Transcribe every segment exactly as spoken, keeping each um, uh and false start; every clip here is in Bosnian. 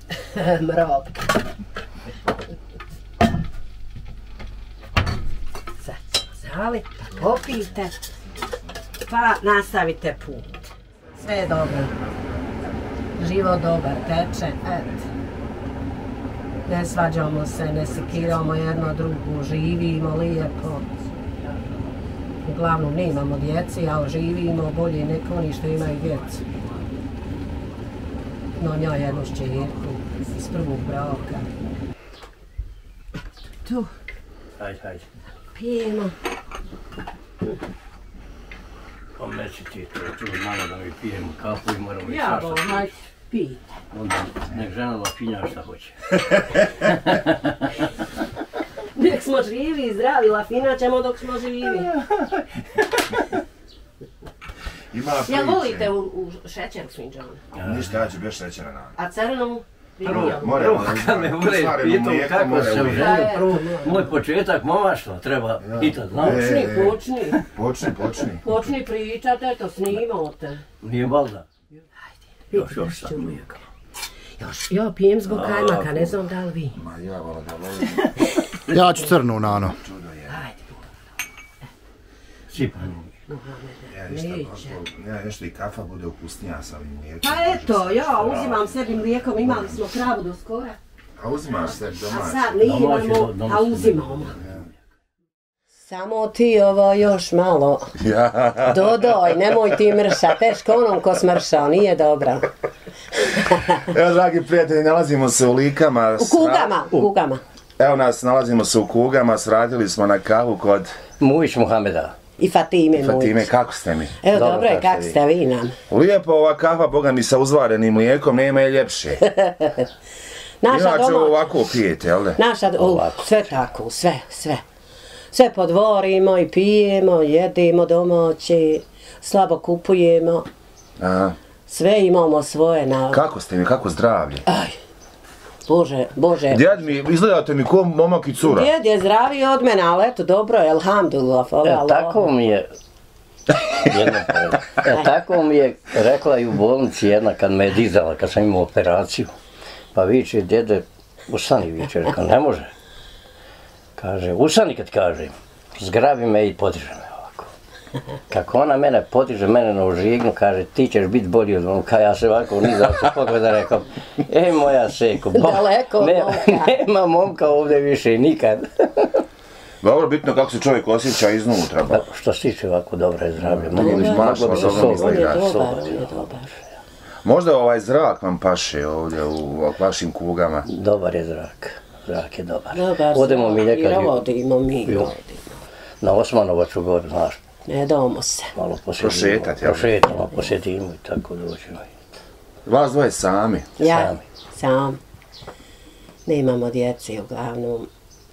Mrok. Sad ćemo zaliti, pa popijte, pa nastavite put. Sve je dobro. Život dobar, teče, eto. Ne svađamo se, ne sekiramo jedno drugu, živimo lijepo. Uglavnom nemamo djeci, ali živimo bolje neko oni što imaju djecu. No njoj jednu šćerku iz prvog braka. Tu. Hajde, hajde. Pijemo. Pomeci ti to, tu malo da mi pijemo kafu i moramo i Ja svašta. bo, hajde, pijte. Onda nek žena lafinja šta hoće. Nek smo živi i zdravi, lafina ćemo dok smo živi. Ja volite u, u šećer s finđanu? Ništa, ja ću bez šećera na. A crnu? Prvo, prvo, kad me bude pitao kako se u ženu, prvo, moj početak momaštva treba pitat, znaš? Počni, počni. Počni, počni. Počni pričat, eto, snimao te. Nije balda. Hajde. Još, još sad mlijeka. Još, ja pijem zbog kajmaka, ne znam da li vi. Ma ja volim da volim. Ja ću crnu, Nano. Hajde. Sipanje. Ja ništa, ja nešto i kafa bude ukusnija sa ovim mlijekom. Pa eto, ja uzimam sebi mlijekom, imali smo kravu do skora. A uzimaš sebi A domaći? sad nemamo, a uzimamo. Samo ti ovo još malo. Dodoj, nemoj ti mršat, teško onom ko smršao, nije dobro. Evo, dragi prijatelji, nalazimo se u Likama. U Kugama, u Kugama. Evo nas, nalazimo se u Kugama, sradili smo na kavu kod... Mujić Muhameda. I Fatime Mujić. Fatime, kako ste mi? Evo, dobro je, kako ste vi nam? Lijepo ova kafa, boga mi, sa uzvarenim mlijekom, nema je ljepše. Naša Inače domaća. ovako pijete, jel da? Naša, o, sve tako, sve, sve. Sve podvorimo i pijemo, jedemo domaće, slabo kupujemo. Aha. Sve imamo svoje na... Kako ste mi, kako zdravlje? Aj, Bože, Bože. Djed mi, izgledate mi ko momak i cura. Djed je zdraviji od mene, ali eto, dobro je, elhamdulillah, hvala E, Allah. tako mi je, jedna poruka. E, tako mi je rekla i u bolnici jedna kad me je dizala, kad sam imao operaciju. Pa viče, djede, ustani viče, rekao, ne može. Kaže, ustani kad kažem, zgrabi me i podiže me ovako. Kako ona mene podiže, mene na užignu, kaže, ti ćeš biti bolji od momka, ja se ovako nizam se pogleda, rekao, ej moja seko, Daleko od ne, momka. nema momka ovdje više nikad. Dobro, bitno kako se čovjek osjeća iznutra. Pa, što se tiče ovako dobro je zdravlje, mogu bi Mašala, se dobro mi soba. On je izgleda. dobar, on je dobar. Možda ovaj zrak vam paše ovdje u vašim Kugama. Dobar je zrak, zrak je dobar. Dobar, Odemo mi i nekad rodimo mi, Jo. rodimo. na Osmanovaču gore, znaš, Ne damo se. malo posjetimo. Prošetat, jel? Prošetamo, posjetimo i tako dođemo. Vas dvoje sami. Ja, Sami. sam. Nemamo djece, uglavnom.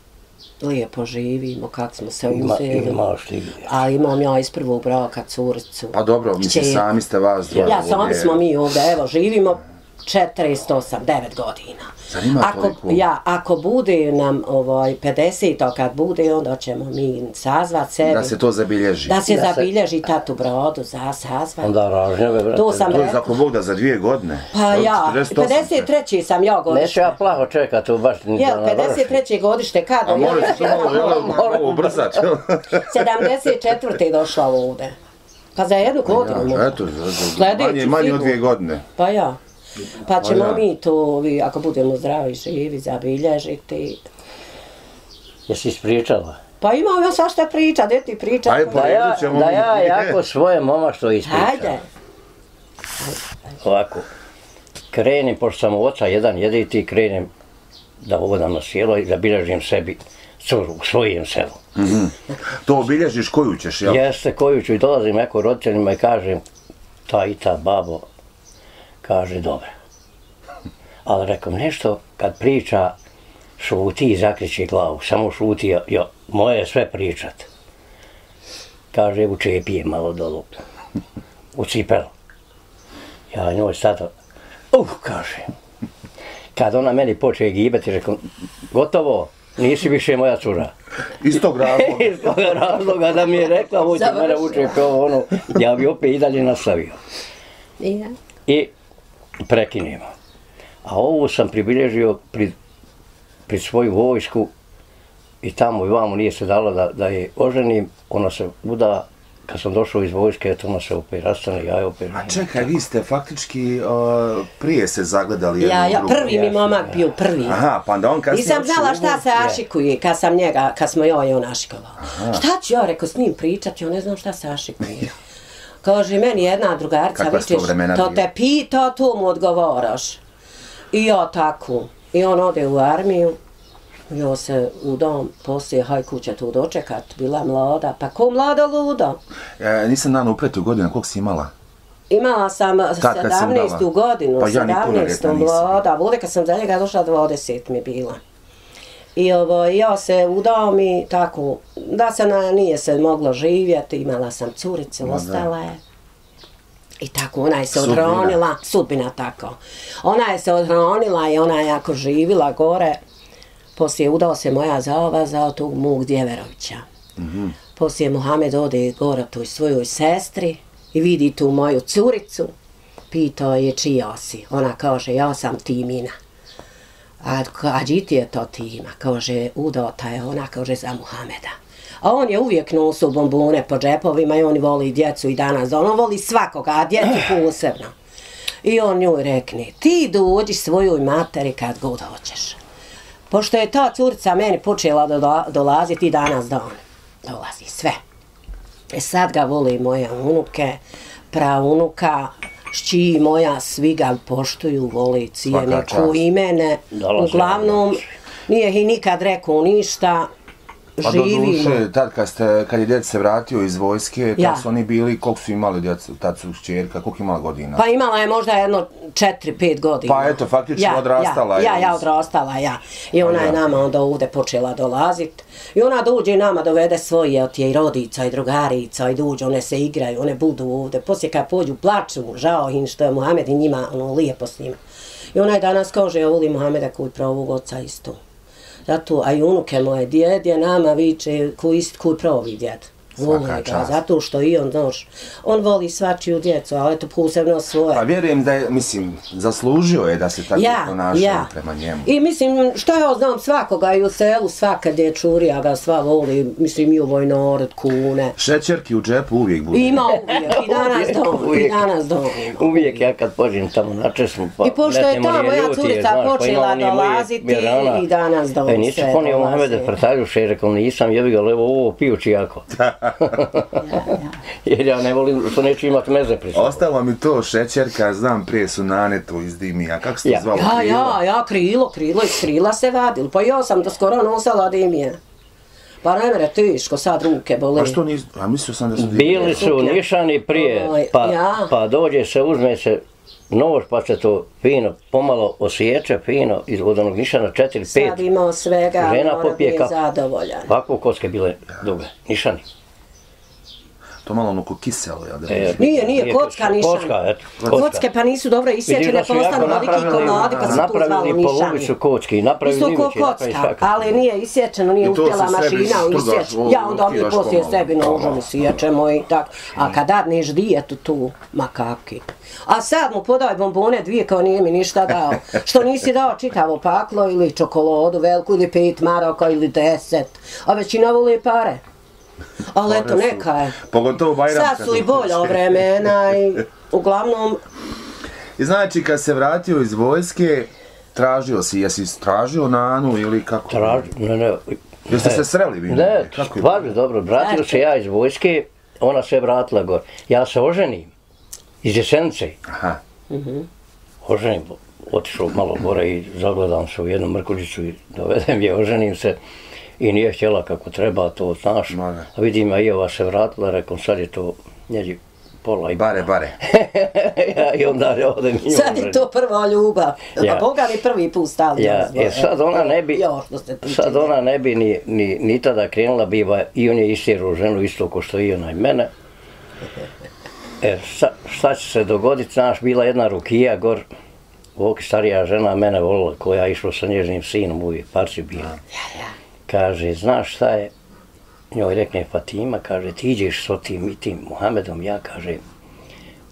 Lijepo živimo, kako smo se Ima, uzeli. imaš ti. Ali imam ja iz prvog braka curicu. Pa dobro, mislim, Kćer. sami ste vas dvoje. Ja, sami ovdje. smo mi ovdje, evo, živimo četrdeset osam, devet godina. Zar ima Ako, toliko? ja, ako bude nam ovaj, pedeset, kad bude, onda ćemo mi sazvat sebi. Da se to zabilježi. Da se Da se- zabilježi tatu brodu, za sazvat. Onda ražnjeve, brate. To sam To je rekla. za Bog da za dvije godine. Pa ja, četrdeset osam. pedeset treći sam ja Neću godište. ja plaho čekat, to baš ni da Jel, navrši. pedeset treće godište kad? A morate to malo, jel, malo ubrzati. sedamdeset četvrte došla ovdje. Pa za jednu godinu Ja, možda. eto, za- za- Sljedeću manje, manje od sigurno. dvije godine. Pa ja. Pa ćemo ja. mi to, vi, ako budemo zdravi i živi, zabilježiti. Jesi ispričala? Pa imam ja svašta priča, gdje ti priča? Aj, pa Da ja, Redu ćemo da mi- ja jako svoje moma što ispričam. Hajde. Ovako, krenem, pošto sam u oca jedan jediti, krenem da odam na sjelo i zabilježim sebi curu u svojem selu. To obilježiš koju ćeš, jel? Jeste, koju ću i dolazim neko roditeljima i kažem, ta i ta babo, kaže, dobro. Ali rekom, nešto kad priča, šuti i zakreće glavu, samo šuti, jo, jo, moje je sve pričat. Kaže, u čepije malo dolu, u cipelu. Ja njoj sada, uh, kaže. Kad ona meni počeje gibati, rekom, gotovo, nisi više moja cura. Iz tog razloga. Iz toga razloga da mi je rekla, ovo će mene uče kao ono, ja bi opet i dalje nastavio. Ja. I prekinemo. A ovu sam pribilježio pri, pri svoju vojsku i tamo i vamo nije se dalo da, da je oženim, ona se uda, kad sam došao iz vojske, eto ona se opet rastane, ja je opet ženim. A čekaj, vi ste faktički uh, prije se zagledali jednu Ja, ja, drugu. prvi mi momak bio, prvi. Aha, pa onda on kasnije... Nisam znala šta se ašikuje, kad sam njega, kad smo joj i on ašikovao. Šta ću ja, rekao, s njim pričati, ja ne znam šta se ašikuje. Kaže, meni jedna drugarica, vičeš, to te pita, to mu odgovaraš. I ja tako. I on ode u armiju, ja se u dom, poslije, haj kuće tu dočekat, bila mlada, pa ko mlada luda? E, nisam dan upletu godina, koliko si imala? Imala sam sedamnaestu godinu, pa ja sedamnaestu mlada, bude kad sam za njega došla dvadeset mi bila. I ovo, ja se udao mi tako, da se na, nije se moglo živjeti, imala sam curicu, no, ostala je. I tako, ona je se sudbina. odronila, sudbina tako. Ona je se odronila i ona je jako živila gore. Poslije udao se moja zaova za tog mog Djeverovića. Mm-hmm. Poslije Muhamed ode gore toj svojoj sestri i vidi tu moju curicu. Pitao je čija si. Ona kaže, ja sam Timina. A, a džiti je to Tima? Kaže, udata je ona, kaže, za Muhameda. A on je uvijek nosio bombone po džepovima i on voli djecu i danas. On voli svakoga, a djecu posebno. I on njoj rekne, ti dođi svojoj materi kad god hoćeš. Pošto je ta curica meni počela do, dolaziti i danas dan. Dolazi sve. E sad ga voli moje unuke, praunuka, šći moja, svi ga poštuju, voli, cijene, ko i mene. Uglavnom, nije ih nikad rekao ništa. Pa do duše, tad kad, ste, kad je djed se vratio iz vojske, ja. kad su oni bili, koliko su imali djecu, tad su šćerka, koliko imala godina? Pa imala je možda jedno četiri, pet godina. Pa eto, faktično ja, odrastala ja, je. Ja, ja odrastala, ja. I ona ja. je nama onda ovdje počela dolazit. I ona dođe i nama dovede svoje od je i rodica i drugarica i dođe, one se igraju, one budu ovdje. Poslije kad pođu, plaču, žao im što je Muhamed i njima ono, lijepo s njima. I ona je danas kaže, ja volim Muhameda koji pravog oca isto. Zato, a i unuke moje, djed je nama viče, koji ko pravi djed. Voli ga, zato što i on, znaš, on voli svačiju djecu, ali eto posebno svoje. Pa vjerujem da je, mislim, zaslužio je da se tako ja, ponašao ja. prema njemu. I mislim, što ja znam svakoga i u selu, svaka dječurija ga sva voli, mislim i u vojnorod, kune. Šećerki u džepu uvijek bude. Ima uvijek, i danas dom, i danas dom. Uvijek ja kad pođem tamo na česmu, pa i pošto je ta moja curica počela pa dolaziti i danas dom. E, nisu ponio Muhameda Frtaljuša i rekao, nisam, jebi ga, levo ovo pijući jako. Ja, ja. Jer ja ne volim što neću imati meze pri sobom. Ostalo mi to šećerka, znam, prije su naneto iz Dimija, kako se to ja. zvalo? Ja, krilo? ja, ja, krilo, krilo, iz krila se vadilo, pa ja sam da skoro nosala Dimije. Pa ne mere teško, sad ruke boli. A što nisu, a mislio sam da su... Bili su nišani prije, pa, ja. pa dođe se, uzme se nož pa se to fino, pomalo osjeća fino iz od onog nišana četiri, pet. Sad imao svega, žena mora popije biti zadovoljan. Ovako koske bile duge, nišani. To malo ono ko kiselo, jel da? E, nije, nije, kocka nišan. Kocka, eto. Kocka. Kocke pa nisu dobro isječene, pa ostanu veliki komadi pa se tu zvalo nišani. Napravili polubicu kocki, napravili isto limeći, napravili svakako. Ali nije isječeno, nije uspjela mašina u isječenu. Ja onda mi poslije sebi nožom isječemo i tako. A kad dadneš dijetu tu, makaki. A sad mu podaj bombone dvije kao nije mi ništa dao. Što nisi dao čitavo paklo ili čokoladu veliku ili pet maraka ili deset. A većina voli pare. Ali eto, neka je. Pogotovo Bajram. Sad su i bolja vremena i uglavnom... I znači, kad se vratio iz vojske, tražio si, jesi tražio Nanu ili kako? Tražio, ne, ne. Jeste se sreli vi? Ne, stvarno dobro, vratio se ja iz vojske, ona se vratila gore. Ja se oženim, iz Jesenice. Aha. Oženim, otišao malo gore i zagledam se u jednu mrkuđicu i dovedem je, oženim se. I nije htjela kako treba, to znaš. A vidim, a i ova se vratila, rekom, sad je to njeđi pola i... Bare, bare. ja, I onda je ovdje mi sad je to prva ljubav. Ja. A Boga mi prvi put stali. Ja, jer sad ona ne bi, sad ona ne bi ni, ni, ni tada krenula biva i on je istjerao ženu isto ko što i ona i mene. E, sa, šta će se dogoditi, znaš, bila jedna Rukija gor, ovdje starija žena mene volila, koja je išla sa nježnim sinom, uvijek parci bila. Ja, ja. Kaže, znaš šta je, njoj rekne Fatima, kaže, ti iđeš s tim i tim Muhamedom, ja, kaže,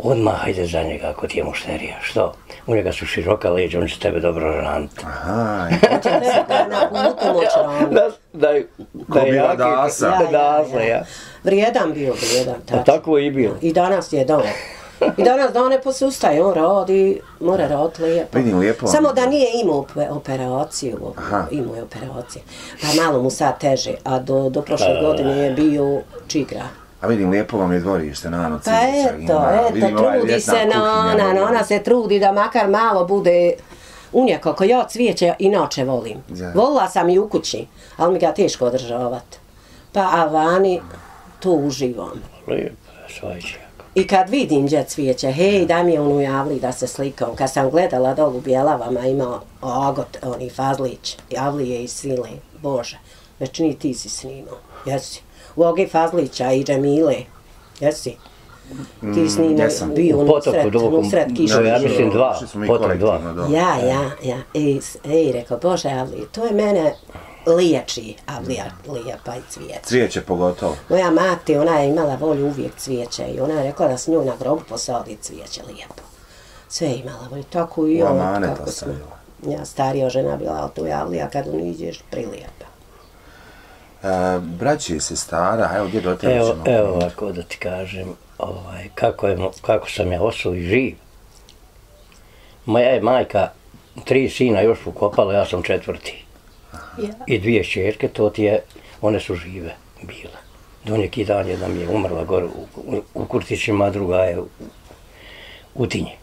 odmah hajde za njega ako ti je mušterija, što? U njega su široka leđa, on će tebe dobro raniti. Aha, Da je na putu moć raniti. Da, da, da je bila jaki, Dasa. da Dasa, ja. Vrijedan bio, vrijedan, A tačno. tako je i bio. I danas je dan. I danas dan ne posustaje, on radi, mora raditi lijepo. Vidim, lijepo. Samo da nije imao ope- operaciju, Aha. imao je operacije. Pa malo mu sad teže, a do, do prošle godine je bio čigra. A vidim, lijepo vam je dvorište, Nano, Pa cvijeća eto, ima. eto, Vidim, ovaj trudi ljetna se na kuhinja, ona, dobro. ona se trudi da makar malo bude unija, kako ja cvijeće inače volim. Ja. Volila sam i u kući, ali mi ga teško održavati. Pa a vani, tu uživam. Lijepo, svajče. I kad vidim gdje cvijeće, hej, daj mi onu javli da se slikam. Kad sam gledala dolu u Bjelavama, ima ogot, oni Fazlić, Javlije i Sile, Bože, već ni ti si snimao, jesi. U Ogi Fazlića i Džemile, jesi. Ti snimao, jesam. bio U potoku nusret, dubokom, nusret kiša. no, ja mislim dva, Ušli smo mi potom dva. kolektivno, dobro. Ja, ja, ja. I, ej, rekao, Bože, Avlije, to je mene liječi, Avlija, lijepa i cvijet. Cvijeće pogotovo. Moja mati, ona je imala volju uvijek cvijeće i ona je rekla da s njoj na grobu posadi cvijeće lijepo. Sve je imala volju, tako i U on, amanet kako smo. ostavila. Ja, starija žena bila, ali tu je Avlija, kad uniđeš, prilijepa. E, braći i sestara, evo gdje do tebe Evo, ćemo. evo ovako da ti kažem, ovaj, kako, je, mo- kako sam ja ostao i živ. Moja je majka, tri sina još ukopala, ja sam četvrti. Ja. I dvije čerke, to ti je, one su žive bile. Do neki dan jedna mi je umrla gore u, u, u Kurtićima, druga je u, u Tinji.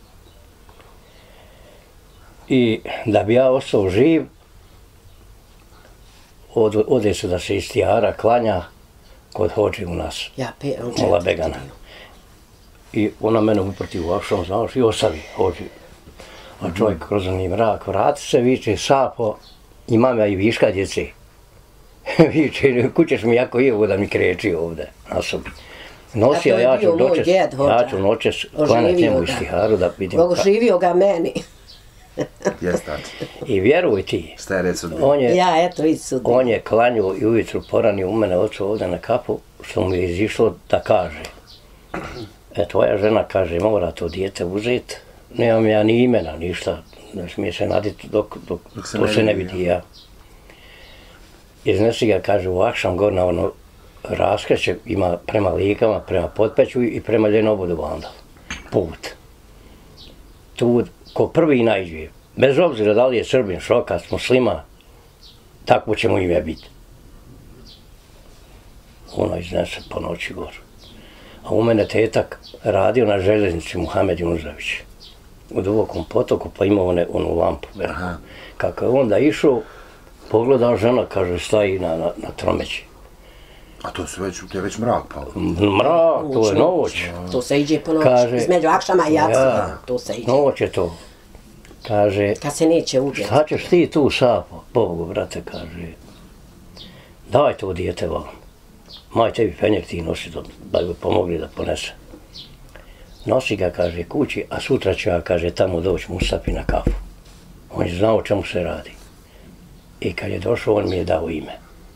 I da bi ja ostao živ, od, ode se da se iz Tijara klanja kod hođe u nas. Ja, pe, on Mola četvrti Begana. bio. I ona mene uprti u akšom, znaš, i ostavi, hođi. A čovjek kroz oni mrak vrati se, viče, Sapo, imam ja i viška djece. Viče, kućeš mi jako je da mi kreći ovdje, na sobi. Nosi, A a to je ja bio ću moj dočes, djed, hođa. ja ću noćes klanjati Oživio njemu iz ga. Tiharu da vidim ka... Oživio ga meni. Jes, tači. I vjeruj ti, Šta je reći sudbina? on je, Ja, eto, i sudi. on je klanju i ujutru poranio u mene ocu ovdje na kapu, što mu je izišlo da kaže. E, tvoja žena kaže, mora to dijete uzeti, nemam ja ni imena, ništa, ne smije se naditi dok, dok, Dok se to ne se ne vidi, vidi, ja. Iznesi ga, kaže, u akšam gor na ono raskreće, ima prema Likama, prema Potpeću i prema Ljenobodu Vandal. Put. Tu, ko prvi najđe, bez obzira da li je Srbin, Šokac, Muslima, takvo će mu ime biti. Ono iznese po noći gor. A u mene tetak radio na željeznici Muhamed Junuzović. U dubokom potoku, pa imao one, onu lampu. Aha. Kako je onda išao, pogledao žena, kaže, stoji na, na, na tromeći. A to su već, to je već mrak pao. Mrak, to je noć. To se iđe po noći, Kaže, između akšama i jacija, ja, to se iđe. Noć je to. Kaže, Kad se neće ubiti. šta ćeš ti tu, Sapo? Bogu, brate, kaže, daj to dijete vam. Maj tebi penjek ti nosi, da, da bi pomogli da ponese. Nosi ga, kaže, kući, a sutra ću ja, kaže, tamo doći Mustafi na kafu. On je znao o čemu se radi. I kad je došao, on mi je dao ime.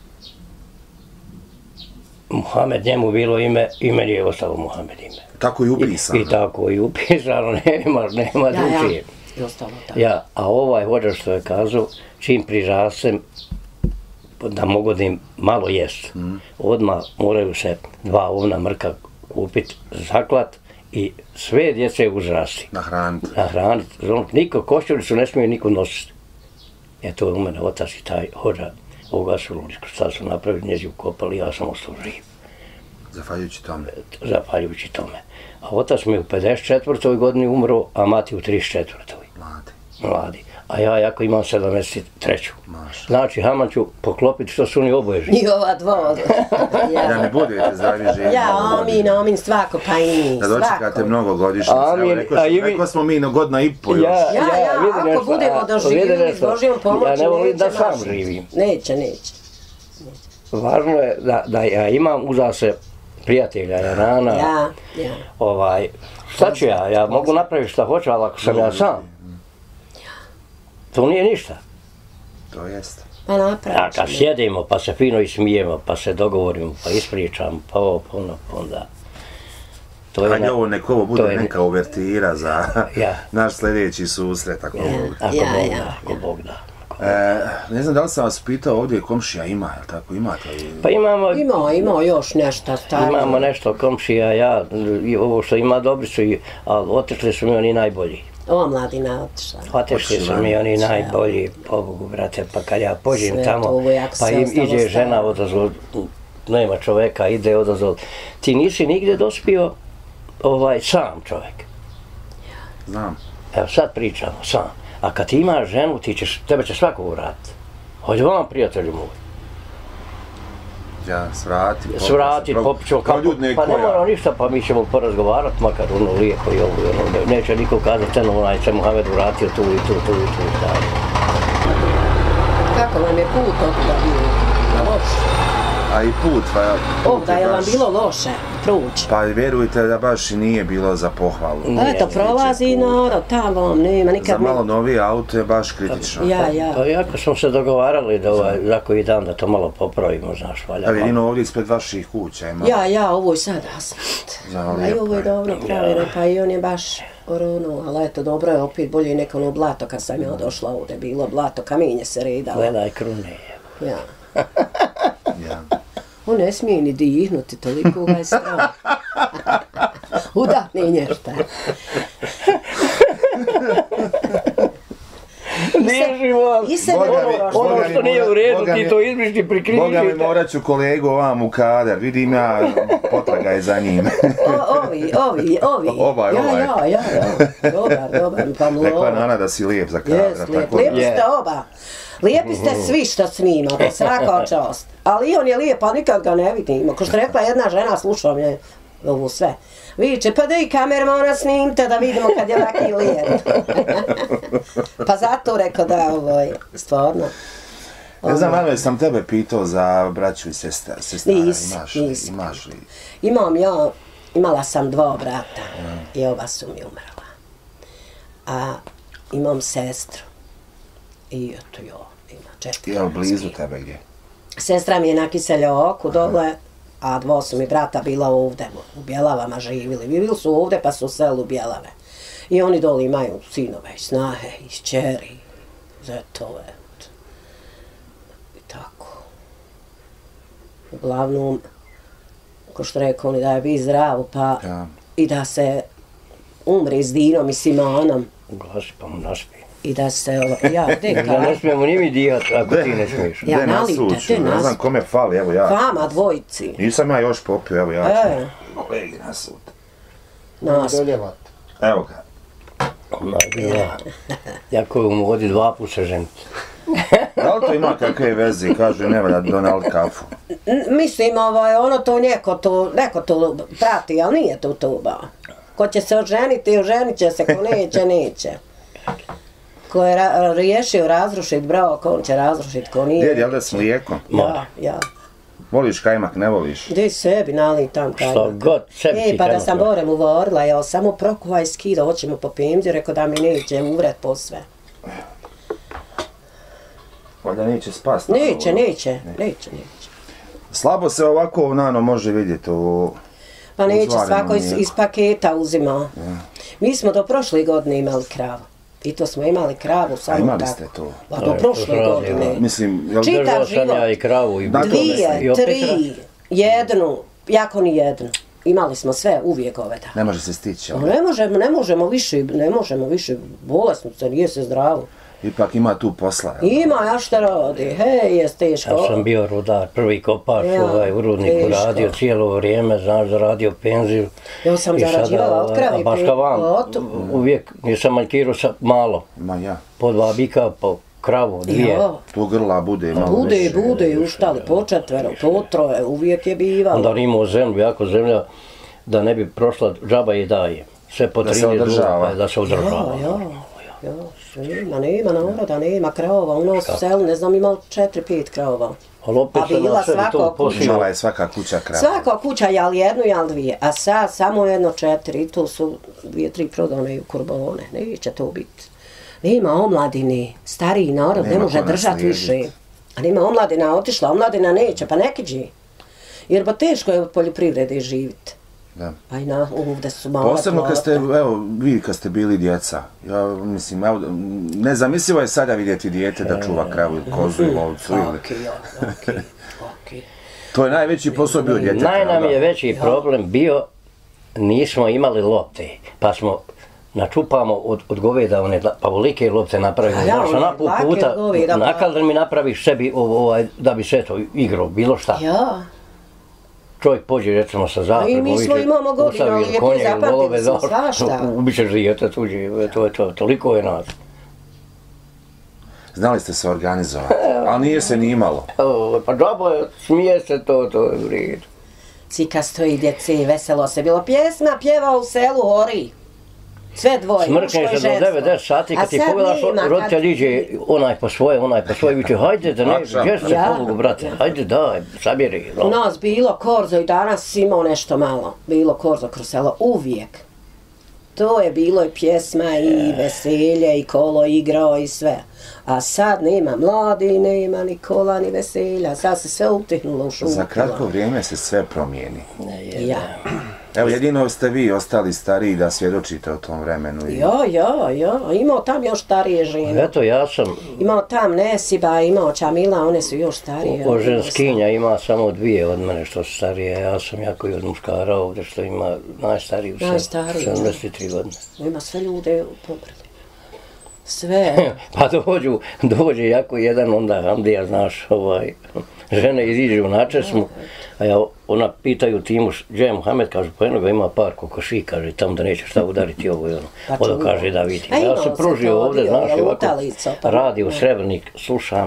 Muhamed, njemu bilo ime, i meni je ostalo Muhamed ime. Tako i I, upisano. i tako i upisano, nema, nema Ja, ja, drugčije. i ostalo tako. Ja, a ovaj vođa što je kazao, čim prirasem, da mogu da im malo jest, mm. odmah moraju se dva ovna mrka kupiti, zaklat i sve djece uzrasti, Nahraniti. nahraniti. Niko košćuricu ne smije niko nositi. E to je u mene otac i taj hođa ovoga su Ludičko, sad su napravili, njezi ukopali, ja sam ostao živ, Zahvaljujući tome. zahvaljujući tome. A otac mi u pedeset četvrtoj godini umro, a mati u trideset četvrtoj Mladi. mladi. A ja jako imam sedamdeset treću Maša. Znači, Haman ću poklopiti što su oni oboje živi. I ova dva. Da mi budete zdravi živi. Ja, amin, amin, svako, pa i mi, Da dočekate svako. mnogo godišnjica. Amin, Evo, rekao, a i vi- rekao smo mi na godina i po još. Ja, ja, vidim ako nešto, budemo a, doživjeli vidim s nešto. Božjom pomoći, Ja ne volim da neće sam naši. živim. Neće, neće. Važno je da, da ja imam uza se prijatelja, Jarana, Ja, ja. ovaj, šta ću ja, ja mogu napraviti šta hoću, ali ako sam ja sam, to nije ništa. To jest. Pa A napravit kad ćemo. sjedimo, pa se fino ismijemo, pa se dogovorimo, pa ispričamo, pa ovo, pa ono, pa onda. To je Hajde na- ovo nek ovo bude to je- neka uvertira za Ja. naš sljedeći susret, ako Bog da. Ako Ja, Bog ja, da, ako Bog da. E, ne znam da li sam vas pitao ovdje komšija ima, jel tako, imate li? Pa imamo, Ima, ima još nešto staro. imamo nešto komšija, ja, i ovo što ima dobri su, i- ali otišli su mi oni najbolji. Omladina otišla. Otišli su mi oni najbolji, pobogu, brate, pa kad ja pođem Sve tamo, to uvijek pa se im ostalo iđe žena staro. odazvod, nema čoveka, ide odazvod. Ti nisi nigdje dospio ovaj, sam čovjek. Znam. Evo sad pričamo, sam. A kad ti imaš ženu, ti ćeš, tebe će svako vratiti. Hođe vam, prijatelju moj. Ja, svrati. Svrati, popit ćemo kao kako, ljudi neko pa ne ja. moramo ništa, pa mi ćemo porazgovarati, makar ono lijepo i ovo i ono. Neće niko kazati, eno onaj se Muhammed vratio tu i tu, tu i tu i tako. Kako vam je put otuda bilo? Loše. A i put, pa ja... Ovda je vam bilo loše proći. Pa vjerujte da baš i nije bilo za pohvalu. Pa eto, prolazi narod, tamo nema Za nikad... malo novije auto je baš kritično. Ja, ja. Pa jako smo se dogovarali da ovaj, za koji dan da to malo popravimo, znaš, valja. Ali jedino ovdje ispred vaših kuća ima. Ja, ja, ovo je sad asfalt. Ja, A i lijepo ovo je je. dobro pravljeno, pa i on je baš oronuo, ali eto, dobro je opet bolje neko ono blato, kad sam ja došla ovdje, bilo blato, kamenje se redalo. Gledaj krune. Ja. Ja. On ne smije ni dihnuti, toliko ga je strah. Udahni nješta. Nije život. I sebe Boga mi- dobro. Ono Boga mi što nije mora- u redu, Boga ti mi- to izbrišti, prikrivi. Boga mi morat ću kolegu ovam u kadar, vidim ja, potraga je za njim. O, ovi, ovi, ovi. Ovaj, ja, ovaj. Ja, ja, ja. Dobar, dobar. Pa mu Rekla je ovo. Nana da si lijep za kadra. Jes, lijep. tako da- Lijepi ste oba. Lijepi ste svi što snimate, svaka čast. Ali i on je lijep, a nikad ga ne vidimo. Ko što rekla jedna žena, slušao me ovo sve. Viče, pa da i kamermana snimte da vidimo kad je ovaki lijep. Pa zato rekao da ovo je stvarno. Ne znam, Nano, sam tebe pitao za braću i sestra, sestara, Nis, imaš li, nis. imaš li? Imam ja, imala sam dva brata i oba su mi umrla. A imam sestru. I eto jo, ima četiri. Jel blizu muški. tebe gdje? Sestra mi je na Kiseljoku dole, a dvo su mi brata bila ovde, u Bjelavama živili. Bili su ovde pa su u selu Bjelave. I oni dole imaju sinove i snahe i šćeri, zetove. I tako. Uglavnom, ko što rekao oni da je bi zdravo, pa Ja. i da se umri s Dinom i Simonom. Glasi pa mu naspi. I da se, ja, Da deka, ne smijemo ni mi dijati ako ti ne smiješ. Ja, Gde nalite, nasuću, te ne nas- znam kome fali, evo ja. vama dvojici. Nisam ja još popio, evo ja ću. E. Kolegi nasut. Nas. Evo ga. Ma, ja. Ja koju mu vodi dva puta se ženiti. Da li to ima kakve veze? Kažu ne valja donali kafu. N- Mislim, ovaj, ono to neko to, neko to prati, ali nije to to ba. Ko će se oženiti, oženit će se, ko neće, neće. Ko je ra riješio razrušit brak, on će razrušit, ko nije. Djed, jel da s mlijekom? Ja, ja. Voliš kajmak, ne voliš? Gdje sebi nali tam Što kajmak. god sebi E, ti pa da kajmak sam pravi. Borem uvorila, ja samo prokuvaj skida, hoćemo po pemđu, rekao da mi neće umret po sve. Valjda neće spast. Neće, neće, neće, neće. Slabo se ovako, Nano, može vidjeti u... Pa neće, Uzvareno svako iz, mlijeko. iz paketa uzima. Mi smo do prošle godine imali kravu. I to smo imali kravu samo A imali tako. ste to? Pa To do je prošle to radio. godine. Mislim, jel... Čitav Držao sam život. ja i kravu i Da, to Dvije, mislim. I opet tri, jednu, jako ni jednu. Imali smo sve uvijek ove da. Ne može se stići, No, ali ne možemo, ne možemo više, ne možemo više, bolesno se, nije se zdravo. ipak ima tu posla. jel? Ima, ja šta radi, hej, je teško. Ja sam bio rudar, prvi kopač Ja, ovaj, u rudniku teško. radio cijelo vrijeme, znaš, zaradio penziju. Ja sam I sada, zarađivala od kravi a baš pe- kao vam, otu. uvijek nisam manjkirao sa malo, Ma ja. po dva bika, po kravu, dvije. Ja, Tu grla bude malo bude, više. bude, uštali po četvero, po troje, uvijek je bivalo. Onda on imao zemlju, jako zemlja, da ne bi prošla džaba i daje. Sve po Da se trinje održava. duva, pa da se održava. Ja, ja, ja, nema, nema naroda, nema krava, u nas u selu, ne znam, imali četiri, pet krava. Ali opet A se bila na sebi svako to kuća. posio. Imala je svaka kuća krava. Svaka kuća jel jednu, jel dvije, a sad samo jedno četiri, i tu su dvije, tri prodane u kurbone, neće to biti. Nema omladine, stariji narod ne Nema može ko držati naslijediti. više. A nema omladina otišla, omladina neće, pa neće. Jer ba teško je od poljoprivrede živjeti. Da. Pa i na, ovdje su male Posebno kad ste, plote. evo, vi kad ste bili djeca, ja mislim, evo, nezamislivo je sada vidjeti dijete da čuva kravu ili kozu ili ovcu ili... Okej, ja, okej, okej. To je najveći posao bio djeteta. Naj nam je veći problem bio, nismo imali lopte, pa smo načupamo od, od goveda one pavolike lopte napravili, A ja, znaš, one na pol lake puta, goveda, pa- nakal mi napraviš sebi ovaj, da bi sve to igrao, bilo šta. Ja. Čovjek pođe recimo sa zapregom, I mi smo imamo godina, lijepe, zapamtili smo svašta. Ubićeš dijete tuđe, to je to, toliko je nas. Znali ste se organizovati, ali nije se ni imalo. O, pa džabo je, smije se to, to je u redu. Cika stoji djeci, veselo se bilo. Pjesma pjeva u selu Ori. Sve dvoje, muško Smrkneš i se do žensko. devet deset sati, A kad ti sad pogledaš, nema, kad- roditelj iđe, onaj po svoje, onaj po svoje, viče, hajde da ne, Akšam. gdje se Ja. polugu, brate, hajde daj, sabjeri. U nas bilo korzo i danas imao nešto malo. Bilo korzo kroz selo, uvijek. To je bilo i pjesma i veselje i kolo igrao i sve. A sad nema mladi, nema ni kola ni veselja. Sad se sve utihnulo u šumu. Za kratko vrijeme se sve promijeni. Ja. Evo, jedino ste vi ostali stariji da svjedočite o tom vremenu. I... Jo, jo, jo. Imao tam još starije žene. Eto, ja sam, Imao tam Nesiba, imao Čamila, one su još starije. o ženskinja ima samo dvije od mene što su starije, ja sam jako i od muškara ovdje što ima najstariju, Najstariju, sedamdeset tri godine. Ima sve ljude pobrali. Sve. Pa dođu, dođe jako jedan onda Hamdija, znaš, ovaj, žene iziđu na česmu, a ja, ona pitaju Timu, gdje je Muhammed, kaže, pa jedno ga ima par kokoši, kaže, tamo da neće šta udariti ovo i ono. Pa Odo čuo. kaže da vidi. A Ja imao se se pružio to, ovdje, bio znaš, je ovako, lutalica, pa- radio Srebrnik, slušam.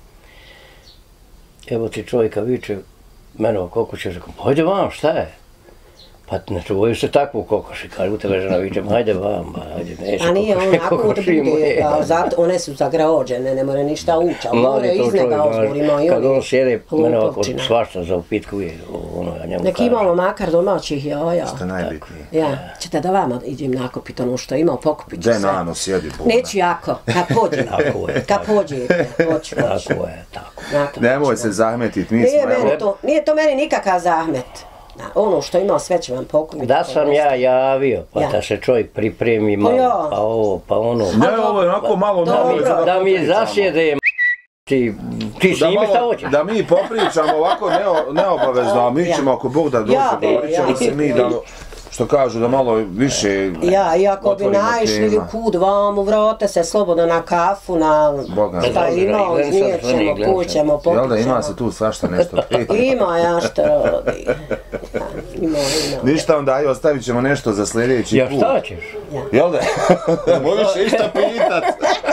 Evo ti čovjeka viče, mene o kokoši, rekao, pa hajde vam, šta je? Pa ne čuvaju se takvu kokoši, kaže, u tebe žena viče, hajde vam, ba, hajde, neće A nije kokoši, onako da kokoši bude, moje. kao, zato, one su zagraođene, ne more ništa ući, ali Mladi more to iz njega čovjek, ozgor, ima i kad on oni sjede, mene ovako lupovčina. svašta za upitkuje, ono, ja njemu Nek kažem. imamo makar domaćih jaja. Što je najbitnije. Ja, ćete da vama idem nakupit ono što imao, pokupit ću Gdje sve. nano sjedi Bona? Neću jako, kad pođem. Tako je, Kad tako. pođete, hoću, hoću. Tako je, tako. Znate, Nemoj hoću. se zahmetit, mi Nije smo, evo, meni to, nije to meni nikakav zahmet. Da, ono što imao sve ću vam pokupiti. Da sam ja javio, pa Ja. da se čovjek pripremi malo, ja. pa ovo, pa ono. ne, ovo je onako malo Dobro. malo za Da mi popričamo. zasjede, ti, ti Da, snimi šta malo, hoćeš. da mi popričamo ovako neo, neobavezno, a mi Ja. ćemo ako Bog da dođe, Ja, govorit ćemo ja. se mi da, što kažu, da malo više Ja, iako bi otvorimo naišli tema. kud vam, vrate se slobodno na kafu, na Boga mi. šta imao, Glenca, iznijet ćemo, Glenca. kućemo, Jel da popit ima ćemo. se tu svašta nešto prije? Ima ja što rodi. Ja, ima, ima. Ništa onda, aj ostavit ćemo nešto za sljedeći Ja put. šta ćeš? Jel da? Možeš išta pitat.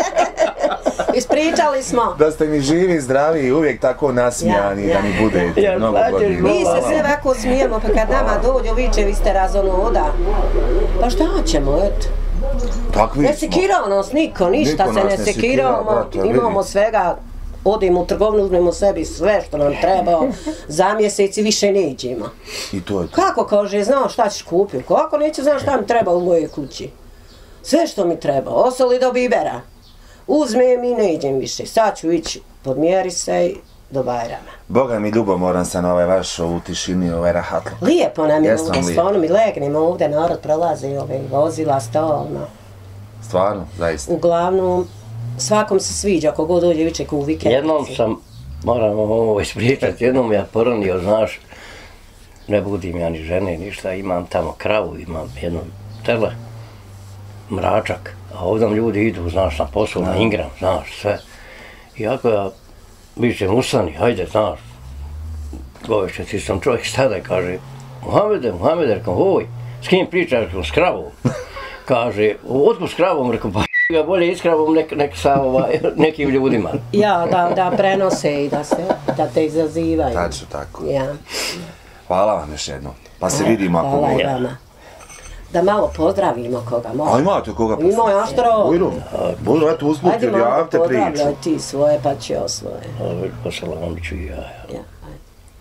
Ispričali smo. Da ste mi živi i zdravi i uvijek tako nasmijani, Ja, ja. da mi budete Ja, mnogo plaćeš godina. Mi se sve ovako smijemo, pa kad nama dođu viče, vi ste razonoda. Pa šta ćemo, eto. Takvi Ne smo. sekirao nas niko, ništa Niko se nas ne ne sekiramo, sekira, brate, imamo vidi. svega, odimo u trgovinu, uzmemo sebi sve što nam treba, za mjesec i više nećemo. I to je to. Kako kaže, znao šta ćeš kupiti, kako neću znao šta mi treba u mojoj kući. Sve što mi treba, osoli do bibera. Uzmem i ne idem više, sad ću ići, podmjeri se i do Bajrama. Boga mi ljubomoran sam na ovaj vaš ovu tišini, ovaj rahatluk. Lijepo nam je Jesam ovdje, lijep. stvarno mi legnemo ovdje, narod prolazi ove vozila stalno. Stvarno, zaista. Uglavnom, svakom se sviđa, ako god dođe viče ko u vikendici. Jednom sam, moram vam ovo ispričati, jednom ja poronio, znaš, ne budim ja ni žene, ništa, imam tamo kravu, imam jedno tele, mračak, a ovdje ljudi idu, znaš, na posao, na Ingram, znaš, sve. I ako ja vičem, ustani, hajde, znaš, goveće, ti sam čovjek stada, kaže, Muhammede, Muhammede, rekao, hoj, s kim pričaš, rekao, s kravom. Kaže, otkud s kravom, rekao, pa ga bolje i s kravom nek, nek sa ovaj, nekim ljudima. Ja, da, da prenose i da se, da te izazivaju. Tačno tako. Ja. Hvala vam još jednom. Pa se vidimo ako Hvala i bude. vama. Da malo pozdravimo koga A može. imate koga Ima poslati? ja što rodi. Bujru, Bujru, eto usput, Ajde jer malo javite priču. pozdravljaj ti svoje, pa ću ja svoje. Poslala ću i ja. Ja, ajde.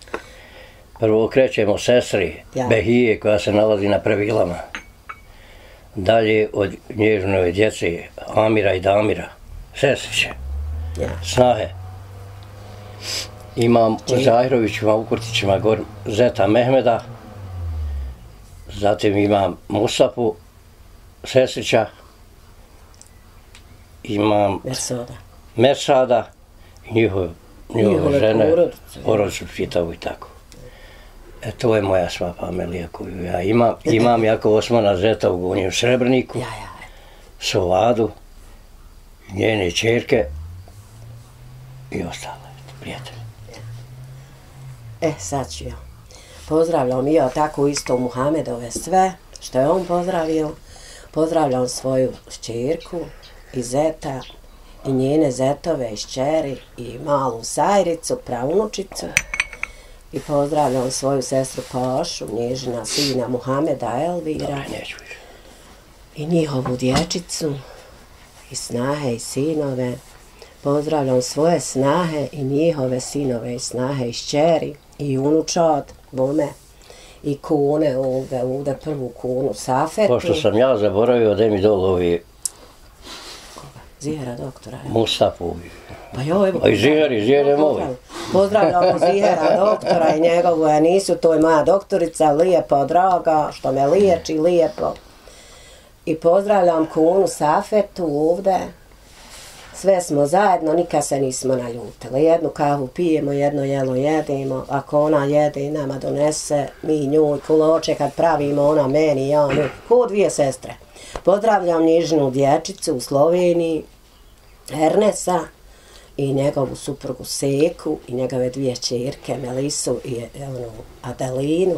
Prvo krećemo sestri Ja. Behije koja se nalazi na Previlama. Dalje od nježnoj djece Amira i Damira, sestriće, Ja. snahe. Imam u Zahrovićima, u Kurtićima gor Zeta Mehmeda, Zatim imam Mustafu Sesića, imam Mersoda. Mersada, njihove, njihove Njihove žene, porodice. porodicu čitavu i tako. E, to je moja sva familija koju ja imam. Imam jako Osmana Zeta u Gunji u Srebrniku, Ja, ja. Sovadu, njene čerke i ostale prijatelje. E, sad ću ja. Pozdravljam i ja tako isto Muhamedove sve, što je on pozdravio. Pozdravljam svoju šćerku i zeta i njene zetove i šćeri i malu Sajricu, pravunučicu. I pozdravljam svoju sestru Pašu, nježina sina Muhameda Elvira. Dobre, neću više. I njihovu dječicu, i snahe i sinove. Pozdravljam svoje snahe i njihove sinove i snahe i šćeri i unučad, bome, i kune ovdje, ovdje prvu kunu Safetu. Pošto sam ja zaboravio da mi dole ovi Zihera doktora. je. Mustafu. Pa jo, evo. A i Ziher, i Ziher je moj. Pozdravljamo Zihera doktora i njegovu Enisu, to je moja doktorica, lijepo, draga, što me liječi lijepo. I pozdravljam kunu Safetu ovdje. Sve smo zajedno, nikad se nismo naljutili. Jednu kavu pijemo, jedno jelo jedemo. Ako ona jede i nama donese, mi njoj kuloče kad pravimo, ona meni, ja nju. Ko dvije sestre. Pozdravljam nježinu dječicu u Sloveniji, Ernesa i njegovu suprugu Seku i njegove dvije čerke, Melisu i onu Adelinu.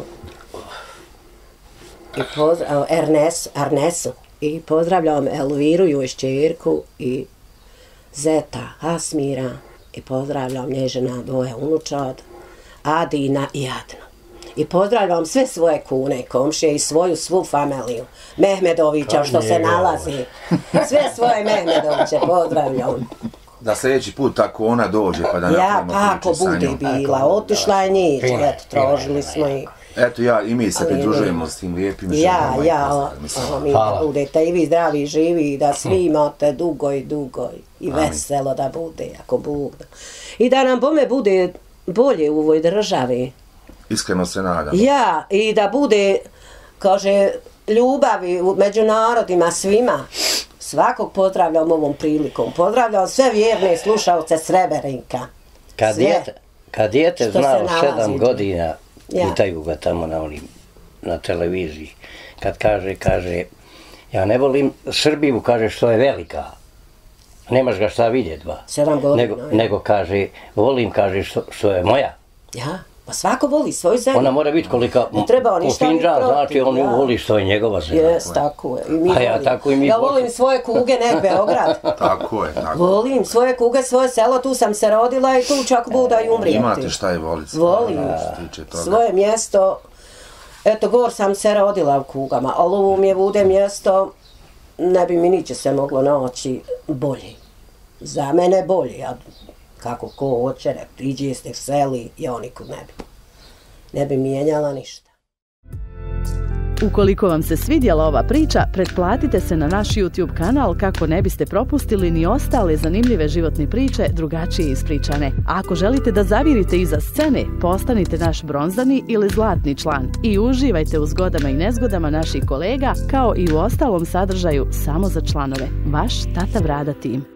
I pozdravljam Ernesu, Arnesu. I pozdravljam Elviru, joj čerku i Zeta Asmira i pozdravljam nježina dvoje unučad, Adina i Adnu. I pozdravljam sve svoje kune i komšije i svoju svu familiju Mehmedovića što se nalazi. Sve svoje Mehmedoviće pozdravljam. Da sljedeći put tako ona dođe pa da Ja, napravimo kako priče sa bude njom. bila, otišla je njih, Fina, eto, tražili smo i... Eto ja i mi se Ali pridružujemo s tim lijepim Ja, ženama i ja, pozdravljamo se. o, mi Hvala. da budete i vi zdravi i živi i da svi imate dugo i dugo i Amin. veselo da bude, ako Bog da. I da nam bome bude bolje u ovoj državi. Iskreno se nadam. Ja, i da bude, kaže, ljubavi u- među narodima svima. Svakog pozdravljam ovom prilikom. Pozdravljam sve vjerne slušalce Srebrenika. Kad Sve. dijete, kad dijete Što se znao nalazi sedam tu. godina, Ja. pitaju ga tamo na onim, na televiziji, kad kaže, kaže, ja ne volim Srbiju, kaže, što je velika. Nemaš ga šta vidjeti, ba. Sedam godina, Nego, ja. nego kaže, volim, kaže, što, što je moja. Ja, pa svako voli svoju zemlju. Ona mora biti kolika Ne treba ništa ni pofinđan, protiv, znači on ju ja. voli što je njegova zemlja. Jes, tako je. I mi A ja volim. tako i mi Ja volim. volim svoje kuge, ne Beograd. Tako je, tako. Volim svoje kuge, svoje selo, tu sam se rodila i tu čak buda i umrijeti. Imate šta je voliti. Volim Što se tiče toga. svoje mjesto. Eto, gor sam se rodila u kugama, ali ovo mi je bude mjesto, ne bi mi niče se moglo naći bolje. Za mene bolje, a kako ko hoće, ne priđe ste seli, ja nikud ne bi. Ne bi mijenjala ništa. Ukoliko vam se svidjela ova priča, pretplatite se na naš YouTube kanal kako ne biste propustili ni ostale zanimljive životne priče drugačije ispričane. A ako želite da zavirite iza scene, postanite naš bronzani ili zlatni član i uživajte u zgodama i nezgodama naših kolega kao i u ostalom sadržaju samo za članove. Vaš Tata Brada tim.